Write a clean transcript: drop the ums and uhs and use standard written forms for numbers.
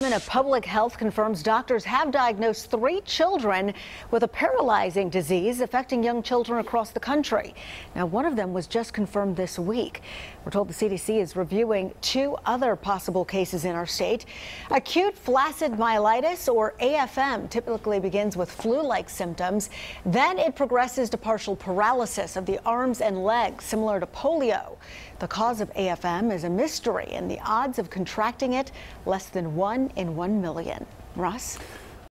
Department of Public Health confirms doctors have diagnosed 3 children with a paralyzing disease affecting young children across the country. Now, one of them was just confirmed this week. We're told the CDC is reviewing 2 other possible cases in our state. Acute flaccid myelitis, or AFM, typically begins with flu-like symptoms. Then it progresses to partial paralysis of the arms and legs, similar to polio. The cause of AFM is a mystery, and the odds of contracting it less than 1 in 1 million. Russ?